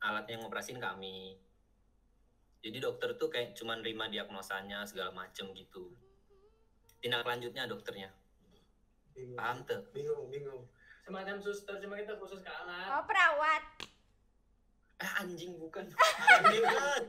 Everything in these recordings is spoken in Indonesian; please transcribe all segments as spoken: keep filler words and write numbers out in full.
alatnya yang ngoperasin kami. Jadi dokter tuh kayak cuma nerima diagnosanya segala macem gitu. Tindak lanjutnya dokternya. Bingung. Paham tuh? Bingung, bingung. Semacam suster, cuma kita khusus ke alat. Oh, perawat. Eh anjing bukan. Anjing kan.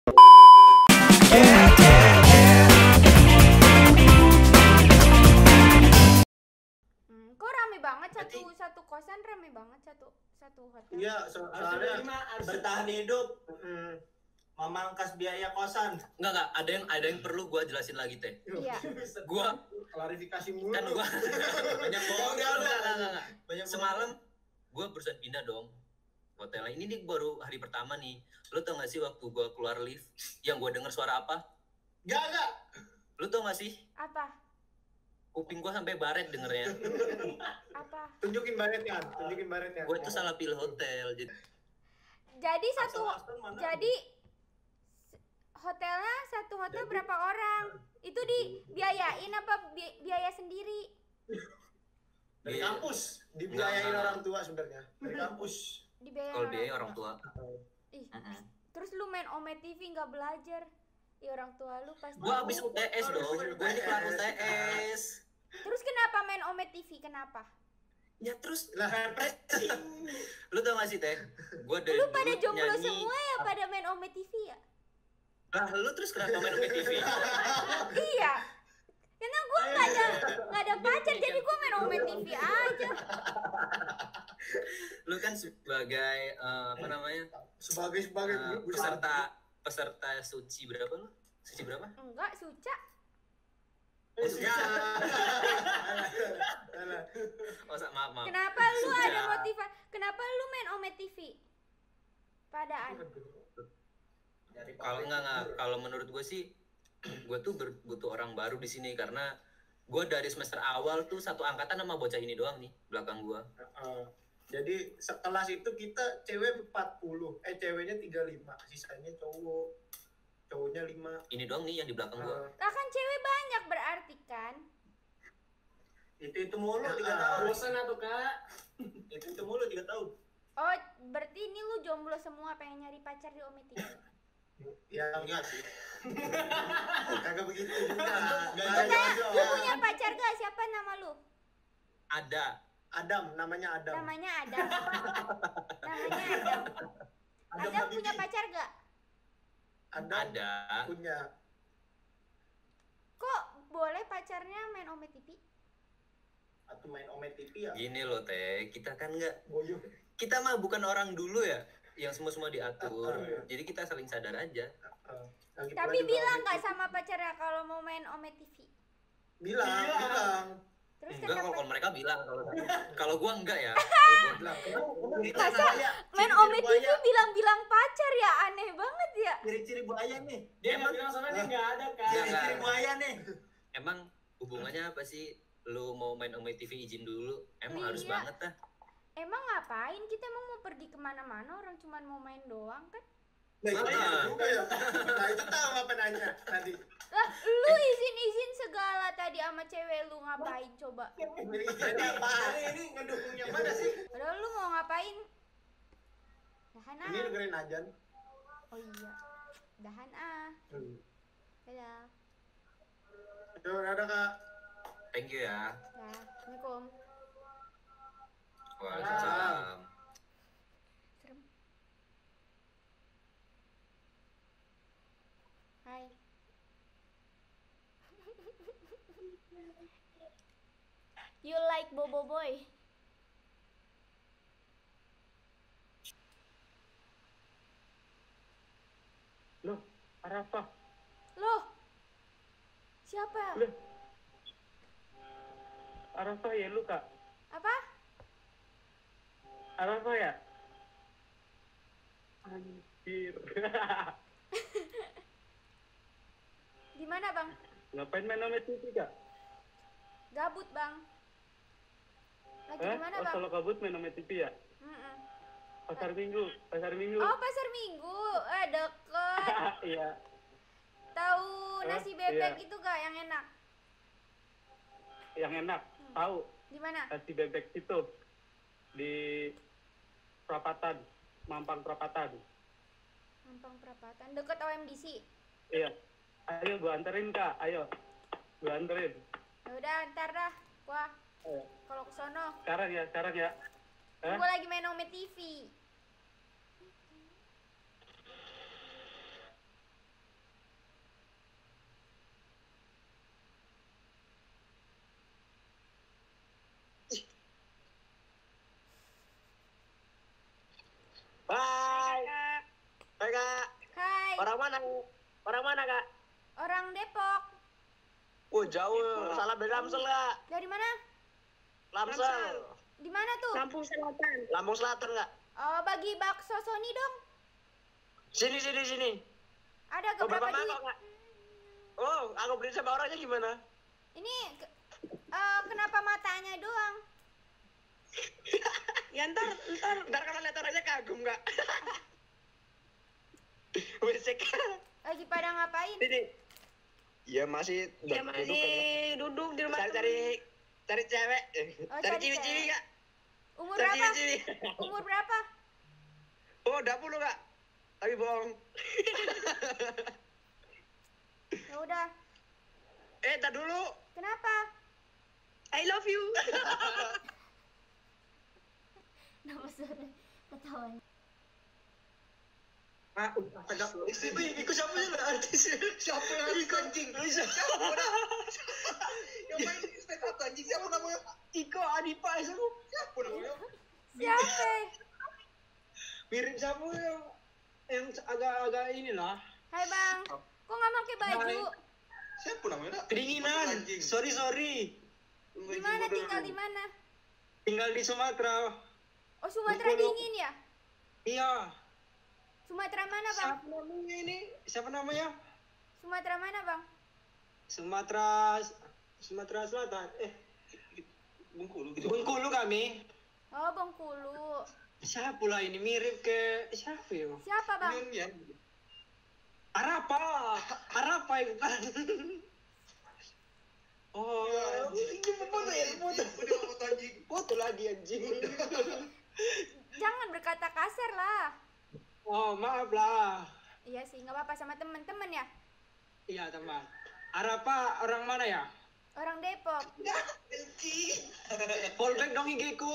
Hmm, kok rame banget satu Berarti- satu kosan rame banget satu satu hotel. Iya, so Harus soalnya lima, harus bertahan hidup, mm, memangkas biaya kosan. Enggak enggak, ada yang ada yang perlu gua jelasin lagi teh. Iya. Gua Klarifikasi mulu. kan gua banyak bohong. Enggak, Enggak enggak, enggak enggak. Banyak Semalam gua barusan pindah dong hotelnya. Ini nih baru hari pertama nih. Lu tau gak sih waktu gua keluar lift yang gua denger suara apa? Enggak, enggak. Lu tau gak sih? Apa? Kuping gua sampai baret dengernya. Apa? Tunjukin baretnya, tunjukin baretnya. Gua itu salah pilih hotel. Jadi Jadi satu Asal-asal mana? jadi s- hotelnya satu hotel Jadi- berapa orang? Itu dibiayain apa bi- biaya sendiri? Dari Iya. kampus dibiayain Enggak. orang tua sebenarnya. Dari kampus. Dibiayain kalau biaya orang tua. Ih, Mm-mm. terus lu main Ome T V nggak belajar? Ya orang tua lu pasti. Gua habis U T S dong. Gua ini kelar U T S. Terus kenapa main Ome T V? Kenapa? Ya terus Lah, lu tau gak sih teh? Gua dari Lu pada dulu jomblo nyanyi. semua ya pada main Ome T V ya? Lah lu terus kenapa main T V? Iya. Karena gua nggak ada nggak ada pacar jadi gua main Ome T V aja. Lu kan sebagai eh, apa namanya? sebagai sebagai eh, peserta peserta suci berapa lu? Suci berapa? Enggak, Suca. Oh, Ya. Oh, sa- maaf, maaf. Kenapa lu Suca. ada motivasi? Kenapa lu main Ome T V? Padaan. Kalau enggak enggak, kalau menurut gue sih gue tuh ber- butuh orang baru di sini karena gue dari semester awal tuh satu angkatan sama bocah ini doang nih belakang gue. Uh, jadi sekelas itu kita cewek empat puluh, eh ceweknya tiga puluh lima, sisanya cowok. Cowoknya lima. Ini doang nih yang di belakang gue. Uh, Lah kan cewek banyak berarti kan? itu itu mulu Ya, tiga ah, tahun. bosan atuh kak. Itu itu mulu tiga tahun. Oh, berarti ini lu jomblo semua pengen nyari pacar di Ome T V. Ya enggak sih. Kagak begitu juga. Enggak Lu, kayak, jodoh. lu punya pacar gak? Siapa nama lu? Ada. Adam, namanya Adam. Namanya Adam. Namanya Adam. Adam Adam Habibie. punya pacar gak? Adam Ada. punya. Kok boleh pacarnya main Ome T V? Atau main Ome T V ya? Gini loh teh, kita kan nggak, Boyo. kita mah bukan orang dulu ya yang semua semua diatur. Uh, Jadi kita saling sadar aja. Uh, lagi Tapi pula juga bilang Ome gak T V. sama pacarnya kalau mau main Ome T V? Bilang, Bilang. bilang. Terus Enggak kalau kenapa? kalau mereka bilang kalau kalau gua enggak ya. Kalau gua- Bilang. Kenapa? Masa Buaya. main Ciri-ciri Ome T V buaya. bilang-bilang pacar ya? Aneh banget ya. Ciri-ciri buaya nih. Dia Emang- nggak bilang soalnya dia nggak ada kak. Iya, Ciri-ciri Kak. buaya nih. Emang hubungannya apa sih? Lu mau main Ome T V izin dulu? Emang harus Iya. banget dah. Emang ngapain? Kita emang mau pergi kemana-mana orang cuma mau main doang kan? Nah, itu Ah. iya juga ya. Nah, itu tahu apa nanya tadi. Lah, lu izin-izin segala tadi sama cewek lu ngapain coba? Jadi apa hari ini ngedukung yang mana sih? Padahal lu mau ngapain? Dahan Ini ah. dengerin ajan. Oh iya. Dahan ah. Hmm. Dadah. Yo, ada Kak. Thank you ya. Ya, Assalamualaikum. Waalaikumsalam. Serem. Hai. You like Bobo Boy? Loh, Arafah. Loh. Siapa? Loh. Arafah ya lu, Kak? Apa? Arafah ya? Anjir. Di mana, Bang? Ngapain main Ome T V, Kak? Gabut, Bang. Lagi Hah? di mana, Oh, Bang? kalau kabut main Ome T V ya? Mm-mm. Pasar Minggu, Pasar Minggu. Oh, Pasar Minggu. Eh, deket. Iya. Tahu Eh, nasi bebek iya. itu gak yang enak? Yang enak. Hmm. Tahu Di mana? nasi bebek itu di perapatan. Mampang Perapatan. Mampang Perapatan, deket O M D C. Iya. Ayo gua anterin Kak, ayo. Gua anterin. Ya udah ntar dah, gua Ayo. kalau ke sono. Sekarang ya, sekarang ya. Hah? Gua lagi main Ome T V. Hai. Hai Kak. Hai, Orang mana? Orang mana Kak? orang Depok. Oh jauh. Salam dari Lamsel Kak. Dari mana? Lamsel. Di mana tuh? Lampung Selatan. Lampung Selatan Kak. Oh, bagi bakso Sony dong. Sini sini sini. Ada Oh, berapa keberapa mangkok di? Kak? Oh, aku beri sama orangnya gimana? Ini ke- eh, kenapa matanya doang? Ya ntar ntar ntar kalau lihat orangnya kagum Kak. Besek. Lagi pada ngapain? Sini. Iya masih. Ya masih duduk di rumah. Cari cari cari cewek. Oh, cari cari ciwi-ciwi cewek. Kak. Umur Cari berapa? ciwi-ciwi. Umur berapa? Oh, dua puluh Kak. Tapi bohong. Ya udah. Eh, tar dulu. Kenapa? I love you. Nama suara ketawanya. Ah, agak itu ikut siapa ya artis? Siapa yang ikut anjing? Siapa? Yang main stand up anjing siapa namanya? Iko Adipa itu. Siapa namanya? Siapa? Mirip siapa yang yang agak-agak inilah. Hai bang, kok nggak pakai baju? Siapa namanya? Kedinginan. Sorry sorry. Di mana tinggal di mana? Tinggal di Sumatera. Oh Sumatera Bengkulu. dingin ya? Iya. Sumatera mana bang? Siapa namanya ini? Siapa namanya? Sumatera mana bang? Sumatera Sumatera Selatan. Eh, Bengkulu Bengkulu kami. Oh Bengkulu. Siapa pula ini mirip ke siapa ya? Siapa bang? ya. Arapa. Arapa itu kan. Oh, Ini foto ya, foto. Udah foto anjing. foto lagi anjing. Jangan berkata kasar lah. Oh, maaf lah. Iya sih, nggak apa-apa sama temen-temen ya. Iya, teman. Arapa orang mana ya? Orang Depok. Anjing. Fallback dong I G ku.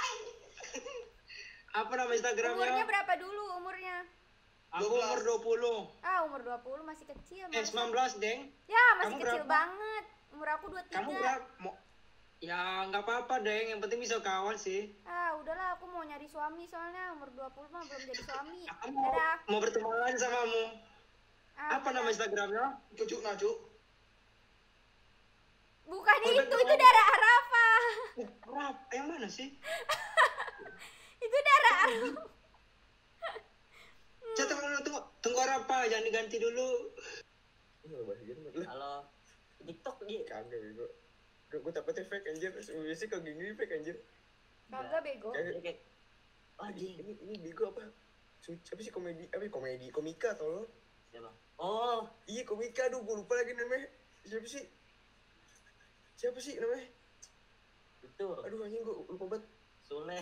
Apa nama Instagramnya? Umurnya berapa dulu umurnya? Aku umur dua puluh. Ah umur dua puluh masih kecil. Eh, masa? sembilan belas, Deng. Ya masih Kamu kecil berapa? banget. Umur aku dua puluh tiga. Kamu berapa? Mau... Ya, nggak apa-apa, Deng. Yang penting bisa kawan sih. Ah udahlah aku mau nyari suami soalnya umur dua puluh mah belum jadi suami. Aku mau, Dadah. mau berteman samamu. Ah, Apa nama dadah. Instagramnya? Cucuk Naju. Bukan Oh, itu, betul. itu darah Arafah. Eh, Rap, yang mana sih? Itu darah Arafah. Saya tunggu dulu, tunggu. Tunggu apa? Jangan diganti dulu. Halo. TikTok dia. Kagak bego. Gue gue takutnya fake anjir. Biasanya kalau gini fake anjir. Kagak bego. Kagak. Kayak anjing. Ini ini bego apa? Su- Siapa sih komedi? Apa ya, komedi? Komika tau lo? Siapa? Oh, Iya komika, aduh gue lupa lagi namanya. Siapa sih? Siapa sih namanya? itu Aduh anjing gue lupa banget. Sule.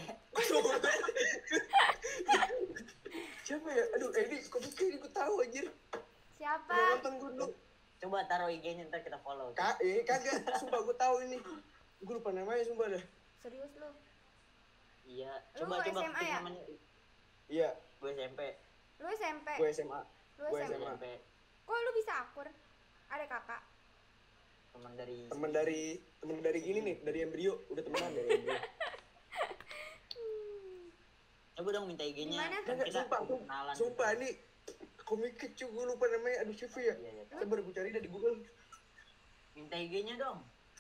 Siapa ya? Aduh, eh, ini komika ini gue tahu anjir. Siapa? Pernah nonton gue dulu. Coba taruh I G-nya ntar kita follow. Kak, eh kagak. Sumpah gue tahu ini. Gue lupa namanya sumpah dah. Serius lu? Iya, Lu coba coba S M A ketik ya? namanya. Iya, Gue S M P. Lu S M P? gue S M A. Lu gue S M P? S M A. S M P. Kok lu bisa akur? Ada kakak? Teman dari Temen dari temen dari gini nih, dari embrio. Udah temenan dari embrio. Coba dong minta I G-nya. Gimana? Kan Kagak, kita sumpah, sumpah, kenalan. sumpah nih komiknya cuy, gue lupa namanya. Aduh siapa ya? Iya, iya. Sabar gue cari dari Google. Minta I G-nya dong.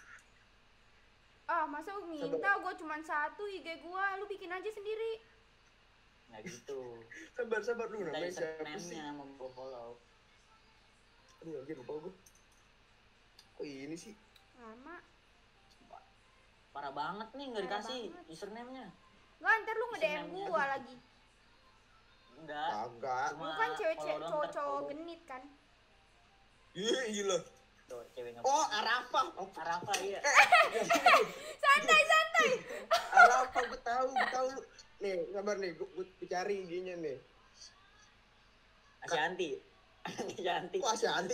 Ah masa lu minta gua cuma satu I G gua, lu bikin aja sendiri. Nggak gitu. Sabar sabar dulu Minta namanya siapa sih? username-nya mau gua follow. Aduh anjir lupa gue. Kok ini sih? Lama. Parah banget nih nggak Parah dikasih banget. username-nya. Nggak ntar lu nge-D M Username-nya gua aja. lagi. Enggak. Kagak. Cuma Lu kan cewek follow doang, ntar cowok-cowok follow. genit kan? Iya gila. Tuh, cewek nggak Oh punya. Arafah. Arafa iya. Santai santai. Arafah gue tahu, gue tahu. nih, sabar nih, gue, gue cari I G-nya nih. Asyanti. Asyanti. Wah, Asyanti.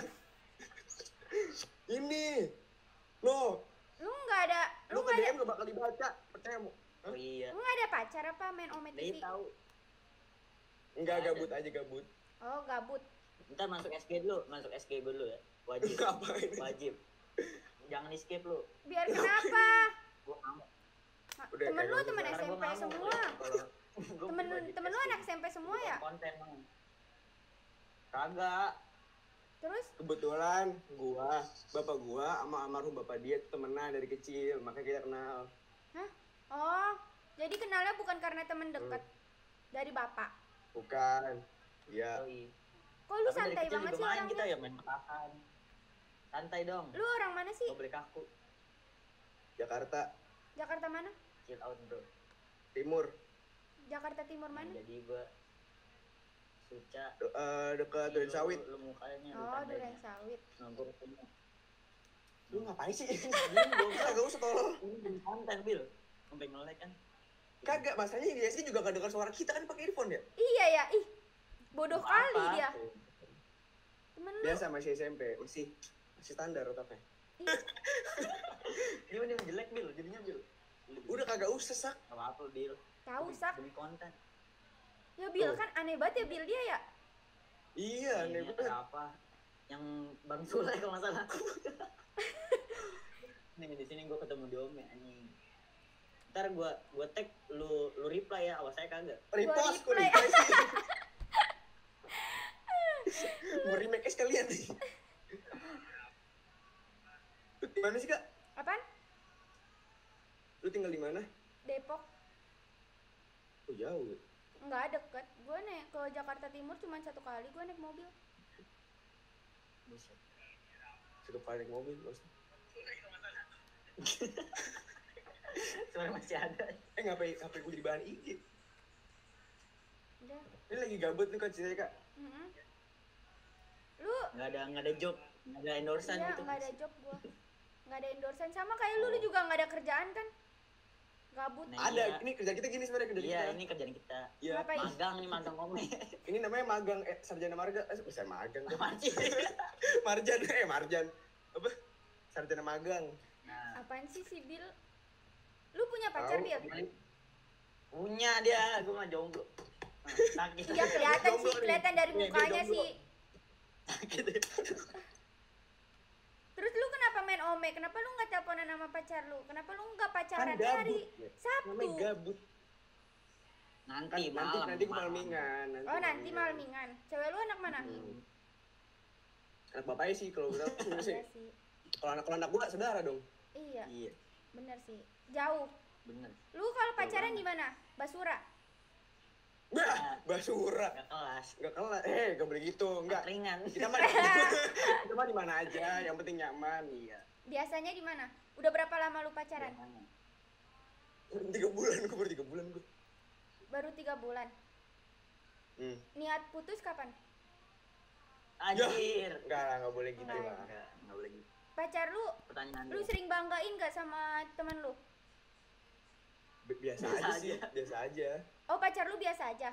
Ini. Lo, Lu nggak ada, lu lu ke nggak D ada, M gak bakal dibaca, percaya mu? Oh iya. lu nggak ada pacar apa main Omet Dia T V? tahu. Enggak, Nggak ada. gabut aja, gabut. Oh gabut. Ntar masuk S G dulu, masuk S G dulu ya. Wajib. Ngapain? Wajib. Jangan di skip lu. Biar kenapa? Gua ngamuk. Ma- Udah, temen kayak lu gabut. temen Karena S M gua P ngamuk, semua. ya. Kalau- gua Temen wajib temen lu S G. anak S M P semua ya? Konten Bang. Kagak. Terus Kebetulan gua, bapak gua sama almarhum bapak dia tuh temenan dari kecil, makanya kita kenal. oh, jadi kenalnya bukan karena temen deket dari bapak. Bukan. Iya. Yoi. Kok lu Tapi dari santai kecil banget juga sih main orangnya? kita ya main petasan. Santai dong. Lu orang mana sih? Gak boleh kaku. Jakarta Jakarta mana? Chill out bro. Timur, Jakarta Timur mana? Jadi gua Suca. de- eh, dekat Ih, Duren lu- Sawit. Lu mukanya lu Oh, tandanya. Duren Sawit. Nah, gua ketemu. Lu ngapain sih? Diem dong. Kagak usah tolong. Ini bikin konten Bil. Sampai nge-like kan. Kagak, masalahnya dia sih juga gak dengar suara kita kan pakai earphone ya. Iya ya, ih. Bodoh Apa? kali dia. Temen lu. Biasa masih S M P, masih masih standar otaknya. Dia mending jelek Bil, jadinya Bil. Udah kagak usah sak. Gak apa-apa Bil. Tahu Demi- sak. Demi konten. Ya Bill Tuh. kan aneh banget ya Bill dia ya. Iya, aneh Ini banget. apa? Yang Bang Sule kalau nggak salah. Nih di sini gua ketemu di Ome anjing. Ntar gua gua tag lu lu reply ya, awas saya kagak. Repost, kok reply. reply sih. Mau remake sekalian nih. Lu di mana sih kak? Apaan? Lu tinggal di mana? Depok. Oh jauh. Enggak deket. Gue naik ke Jakarta Timur cuma satu kali gue naik mobil. Buset. Satu kali naik mobil bos. Suara masih ada. Eh ngapain H P gue di bahan I G? Udah. Ini lagi gabut nih kak ceritanya kak. Mm-mm. Lu Nggak ada nggak ada job, nggak ada endorsean iya gitu. nggak ada job gue. Nggak ada endorsean sama kayak lu, lu juga nggak ada kerjaan kan? Gabut. Nah, Ada, iya. ini kerja kita gini sebenarnya kerja Iya, kita. ini kerjaan kita. Iya. Ngapain? Magang nih magang Ome. Ini namanya magang eh, sarjana marga. Eh, bukan magang. Kak. Apaan sih? Marjan eh Marjan. Apa? Sarjana magang. Nah, Apaan sih si Bill? Lu punya pacar Tahu. Bill? punya dia, gua mah jomblo. Nah, sakit. Iya kelihatan Jomblo sih, nih. kelihatan dari Iya, dia mukanya jomblo. sih. Sakit. Terus lu kenapa main Ome? Kenapa lu nggak teleponan sama pacar lu? Kenapa lu nggak Kan pacaran gabut. hari Sabtu? Namanya gabut. Kan Nanti nanti malam. nanti gue malamingan. Oh nanti malmingan. Cewek lu anak mana? Hmm. Anak bapaknya sih kalau gue tahu sih. Iya sih. Kalau anak kalau anak gue saudara dong. Iya, Iya, bener sih. Jauh. bener. Lu kalau pacaran di mana? Basura. Bah, basura. Gak kelas. Enggak kelas. Eh, enggak boleh gitu. Enggak. Ringan. Kita mah kita mah di mana aja, yang penting nyaman. Iya. Biasanya di mana? Udah berapa lama lu pacaran? Biasanya. Tiga bulan, gue baru tiga bulan gue. Baru tiga bulan. Hmm. Niat putus kapan? Anjir. Enggak lah, enggak boleh gitu Enggak. lah. Enggak, enggak boleh gitu. Pacar lu, Pertanyaan lu lu. sering banggain gak sama temen lu? Bi- Biasa, Biasa aja sih, aja. biasa aja. Oh pacar lu biasa aja?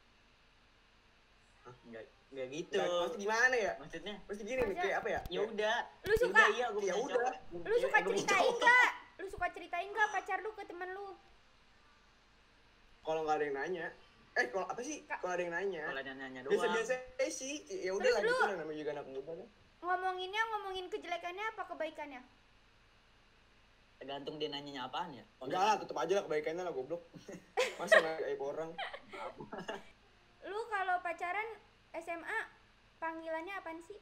Enggak, enggak gitu. Enggak, pasti gimana ya? Maksudnya, Pasti gini nih, kayak apa ya? ya udah. Lu suka? Ya udah, iya, gua Ya punya udah. cowok. Lu Ya, suka gua punya ceritain cowok. gak? Lu suka ceritain gak pacar lu ke temen lu? Kalau nggak ada yang nanya, eh kalau apa sih? Kak. Kalau ada yang nanya, Kalau nanya doang. biasa-biasa eh sih, ya udah lah Terus gitu lu- lah namanya juga anak muda kan. Ngomonginnya, ngomongin kejelekannya apa kebaikannya? Tergantung dia nanyanya apaan ya. Kalau Enggak lah, tetep aja lah kebaikannya lah goblok. Masa nggak aib orang? Lu kalau pacaran S M A panggilannya apaan sih?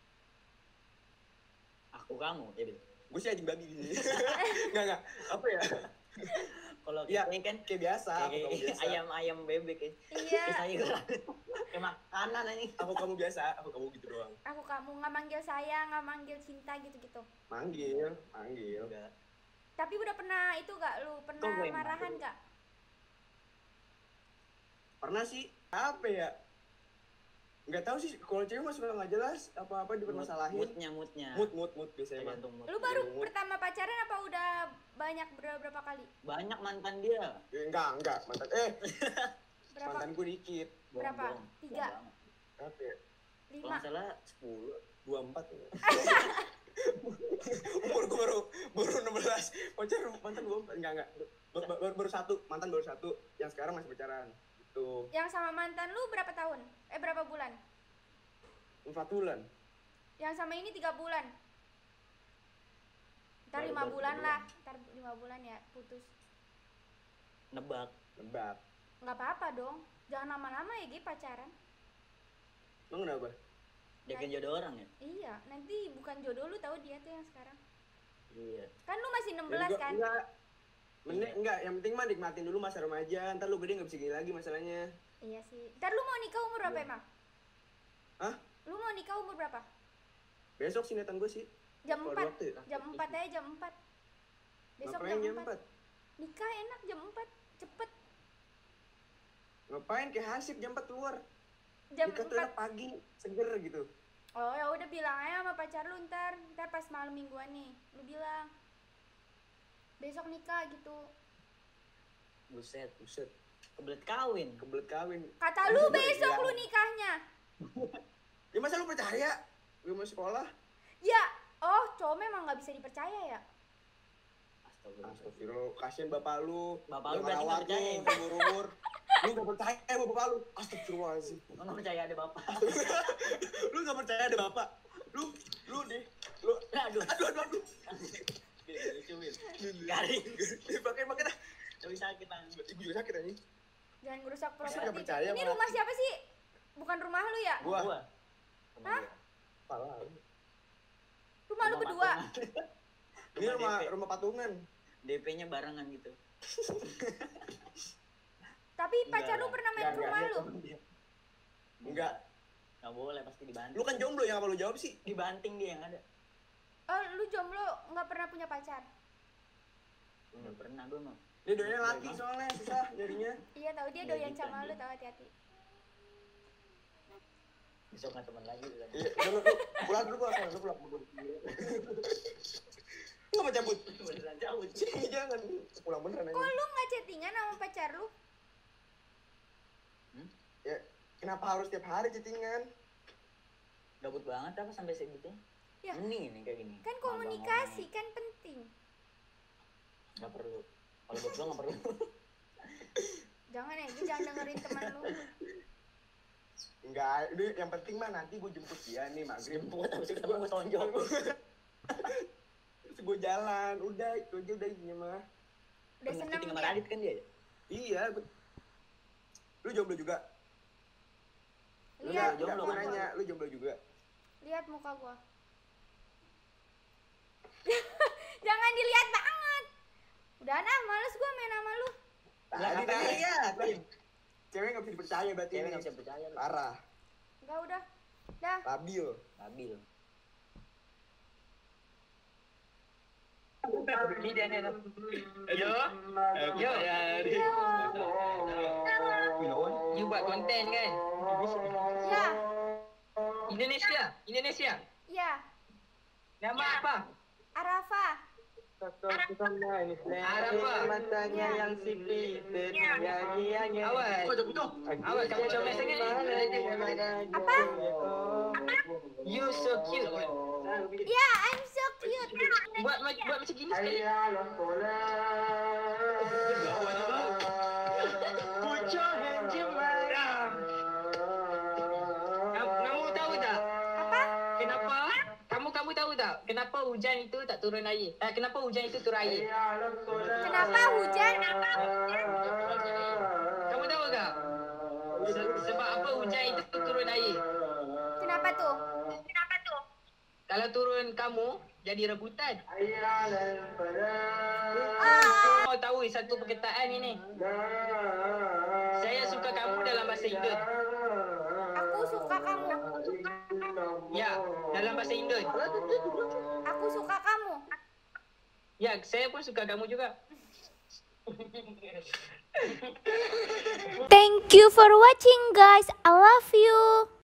aku kamu, ya Bil. Gue sih anjing babi gitu. Enggak enggak. Apa ya? Kalau Iya, kita kan kayak biasa. kayak Aku kamu biasa. ayam-ayam bebek ya. Iya. Kayak sayur. Kayak makanan anjing. Aku kamu biasa, aku kamu gitu doang. Aku kamu nggak manggil sayang, nggak manggil cinta gitu-gitu. Manggil, manggil. Enggak. Tapi udah pernah itu gak? Lu pernah Kok gue yang marahan manggil? gak? Pernah sih, apa ya? Nggak tahu sih, kalau cewek mah suka nggak jelas apa-apa dipermasalahin. Moodnya, moodnya. Mood, mood, mood biasanya. Tergantung mood. Lu baru Mood. pertama pacaran apa udah banyak berapa, berapa kali? Banyak mantan dia. Ya, enggak, enggak, mantan. Eh, Berapa? mantanku dikit. Berapa? Bohong-bohong. Tiga? Bohong banget. Apa ya? Kalau Lima? nggak salah sepuluh. dua puluh empat. Umurku baru baru enam belas. Pacar mantan dua puluh empat. Enggak, enggak. Baru, baru, baru satu, mantan baru satu. Yang sekarang masih pacaran. Gitu. Yang sama mantan lu berapa tahun? Eh berapa bulan? Empat bulan. Yang sama ini tiga bulan. Ntar Baru- lima baru bulan tiga lah. Ntar lima bulan ya putus. Nebak. Nebak. Nggak apa-apa dong. Jangan lama-lama ya Gi pacaran. Emang kenapa? Dia kan jodoh orang ya? Iya, nanti bukan jodoh lu tahu dia tuh yang sekarang. Iya. Kan lu masih enam Ya, belas enggak, kan? Enggak. Mending enggak, yang penting mah nikmatin dulu masa remaja. Ntar lu gede nggak bisa gini lagi masalahnya. Iya sih. Ntar lu mau nikah umur berapa Iya. emang? Hah? Lu mau nikah umur berapa? Besok sih niatan gue sih. Jam Kalau empat. waktu ya. Jam empat aja jam empat. Besok Ngapain jam jam empat. empat? Nikah enak jam empat. Cepet. Ngapain kayak Hasib jam empat keluar? Jam Nikah tuh empat. enak pagi, seger gitu. Oh ya udah bilang aja sama pacar lu ntar. Ntar pas malam mingguan nih. Lu bilang. Besok nikah gitu. Buset. Buset, Kebelet kawin. kebelet kawin. Kata lu Aduh, besok iya. lu nikahnya. Ya masa lu percaya? Gue mau sekolah. Ya. Oh cowok memang nggak bisa dipercaya ya. Astagfirullah. Astagfirullah, kasihan bapak lu. Bapak lu Udah berarti nggak ngerawat percaya. lu, umur-umur. Lu gak percaya sama bapak lu. Astagfirullahaladzim. Lu nggak percaya ada bapak? Lu gak percaya ada bapak. Lu, lu deh. Lu, Aduh. aduh, aduh, aduh. Lucu, Wil. Garing. Pakai, pakai dah. Tapi sakit tangan. Ibu juga sakit anjing. Jangan ngerusak Masa nggak properti. percaya, Ini Pak? rumah siapa sih? Bukan rumah lu ya? Gua. Gua. Hah? Salah. Rumah lu berdua. Ini rumah, D P. rumah patungan. D P-nya barengan gitu. Tapi pacar lu Enggak, pernah main enggak, ke rumah enggak, lu? Enggak. Nggak boleh, pasti dibanting. Lu kan jomblo ya, apa lu jawab sih? Dibanting dia yang ada. Oh, lu jomblo nggak pernah punya pacar? Nggak pernah gue mah. Dia doyan laki soalnya, susah nyarinya. Iya tahu dia Ya, doyan gitu sama aja. lu, tahu hati-hati. Besok nggak teman lagi udah. Iya, udah, lu, lu pulang dulu gua, soalnya lu pulang dulu. Lu nggak mau cabut? Beneran cabut. Jangan, pulang beneran Kok aja. lu nggak chattingan sama pacar lu? Ya, kenapa harus tiap hari chattingan? Gabut banget apa sampai segitunya? Ya. Mending ini kayak gini. Kan Ngomong-ngomong. komunikasi kan penting. Nggak perlu. Kalau buat gua nggak perlu. Jangan ya, gue jangan dengerin teman lu. Enggak, ini yang penting mah nanti gue jemput dia nih maghrib. Jemput habis itu gue tonjok. Terus gue jalan, udah itu aja udah isinya mah. Udah Pernah seneng cheating sama dia. Radit kan dia ya? Iya, gua... lu jomblo juga? Lu Lihat, nggak- nggak jomblo mau kan? nanya, lu jomblo juga? lihat muka gua. Jangan dilihat banget. Udah nah, males gua main sama lu. Lah, Tadi ngapain dah lihat? Cewek nggak bisa dipercaya berarti Cewek ini. nggak bisa percaya lu. Parah, Enggak udah. Dah. labil. Labil. Ini dia nih. Yo. Yo dari. You buat konten kan? Ya, Indonesia, Indonesia. ya. Nama apa? Arafa. Arafah. Matanya Ya. yang sipit ternyanyi-nyanyi. Awas. Awas kamu comel sangat ni. Apa? You so cute. Ya, I'm so cute. Buat ma- buat macam gini sekali. Put your hands in my arm. Kamu kamu tahu tak? Apa? Kenapa? Kamu kamu tahu tak? Kenapa hujan itu tak turun air? Eh, kenapa hujan itu turun air? Kenapa hujan? Kamu tahu tak? Se- Sebab apa hujan itu turun air? Kenapa tuh? Kalau turun kamu jadi rebutan. Ah, Kau tahu satu perkataan ini. Saya suka kamu dalam bahasa Indon. aku suka kamu. Ya, dalam bahasa Indon. Aku suka kamu. Ya, saya pun suka kamu juga. Thank you for watching guys. I love you.